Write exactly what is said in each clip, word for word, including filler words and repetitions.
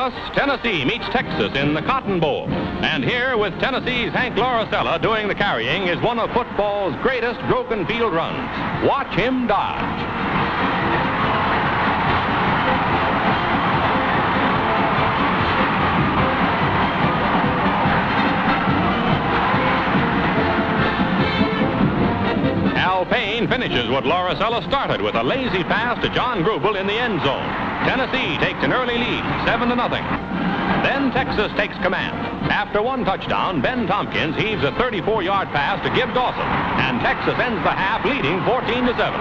August, Tennessee meets Texas in the Cotton Bowl. And here, with Tennessee's Hank Lauricella doing the carrying, is one of football's greatest broken field runs. Watch him dodge. Payne finishes what Lauricella started with a lazy pass to John Grubel in the end zone. Tennessee takes an early lead, seven to nothing. Then Texas takes command. After one touchdown, Ben Tompkins heaves a thirty-four-yard pass to Gib Dawson, and Texas ends the half leading fourteen to seven.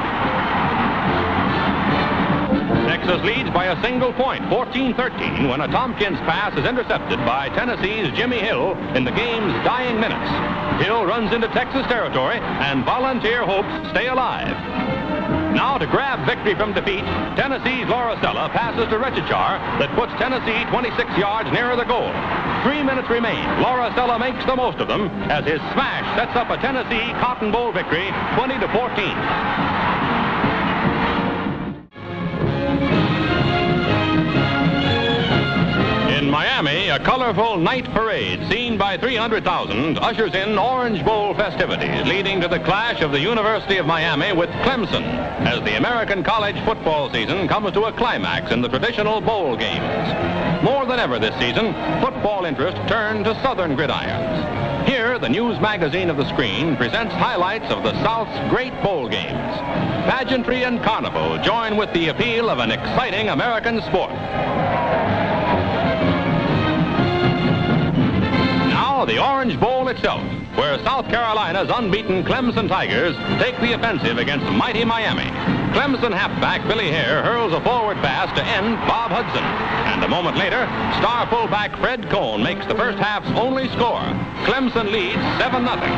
Texas leads by a single point, fourteen thirteen, when a Tompkins pass is intercepted by Tennessee's Jimmy Hill in the game's dying minutes. Hill runs into Texas territory, and volunteer hopes stay alive. Now to grab victory from defeat, Tennessee's Lauricella passes to Rechichar that puts Tennessee twenty-six yards nearer the goal. Three minutes remain. Lauricella makes the most of them as his smash sets up a Tennessee Cotton Bowl victory, twenty to fourteen. In Miami, a colorful night parade seen by three hundred thousand ushers in Orange Bowl festivities, leading to the clash of the University of Miami with Clemson as the American college football season comes to a climax in the traditional bowl games. More than ever this season, football interest turned to Southern gridirons. Here, the news magazine of the screen presents highlights of the South's great bowl games. Pageantry and carnival join with the appeal of an exciting American sport. The Orange Bowl itself, where South Carolina's unbeaten Clemson Tigers take the offensive against mighty Miami. Clemson halfback Billy Hare hurls a forward pass to end Bob Hudson. And a moment later, star fullback Fred Cohn makes the first half's only score. Clemson leads seven nothing.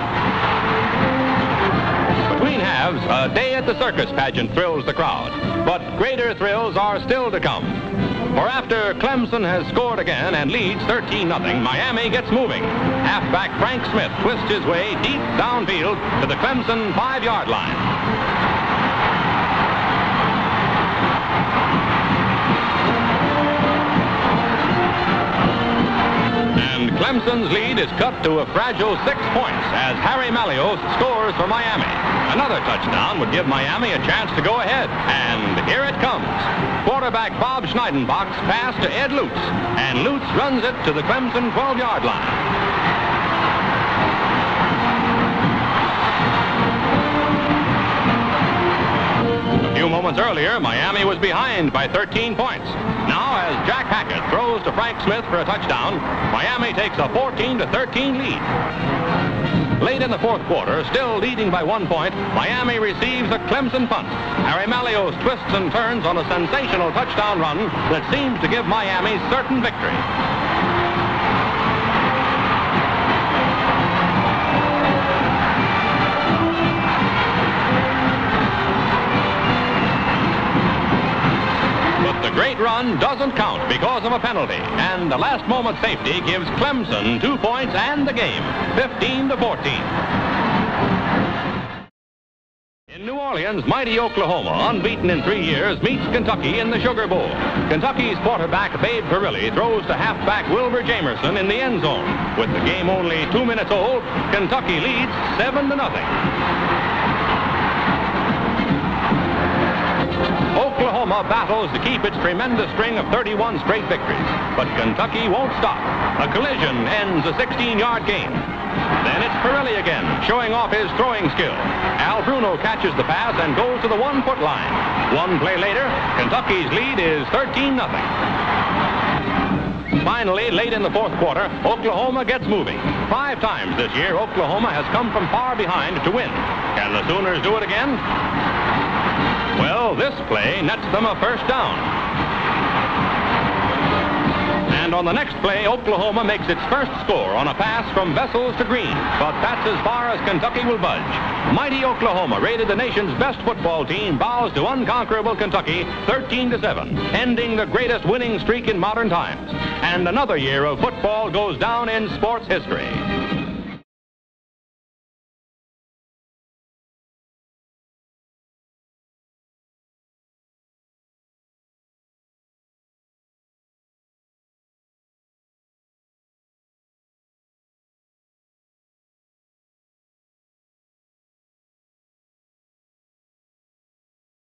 Between halves, a day at the circus pageant thrills the crowd. But greater thrills are still to come. For after Clemson has scored again and leads thirteen nothing, Miami gets moving. Halfback Frank Smith twists his way deep downfield to the Clemson five-yard line. And Clemson's lead is cut to a fragile six points as Harry Malios scores for Miami. Another touchdown would give Miami a chance to go ahead. And here it comes. Quarterback Bob Schneidenbach's pass to Ed Lutz. And Lutz runs it to the Clemson twelve-yard line. A few moments earlier, Miami was behind by thirteen points. Now, as Jack Hackett throws to Frank Smith for a touchdown, Miami takes a fourteen to thirteen lead. Late in the fourth quarter, still leading by one point, Miami receives a Clemson punt. Harry Malios twists and turns on a sensational touchdown run that seems to give Miami certain victory. The great run doesn't count because of a penalty, and the last moment safety gives Clemson two points and the game, fifteen to fourteen. In New Orleans, mighty Oklahoma, unbeaten in three years, meets Kentucky in the Sugar Bowl. Kentucky's quarterback Babe Parilli throws to halfback Wilbur Jamerson in the end zone. With the game only two minutes old, Kentucky leads seven to nothing. Oklahoma battles to keep its tremendous string of thirty-one straight victories, but Kentucky won't stop. A collision ends a sixteen-yard game. Then it's Parilli again, showing off his throwing skill. Al Bruno catches the pass and goes to the one-foot line. One play later, Kentucky's lead is thirteen nothing. Finally, late in the fourth quarter, Oklahoma gets moving. Five times this year, Oklahoma has come from far behind to win. Can the Sooners do it again? Well, this play nets them a first down. And on the next play, Oklahoma makes its first score on a pass from Vessels to Green. But that's as far as Kentucky will budge. Mighty Oklahoma, rated the nation's best football team, bows to unconquerable Kentucky thirteen to seven, ending the greatest winning streak in modern times. And another year of football goes down in sports history.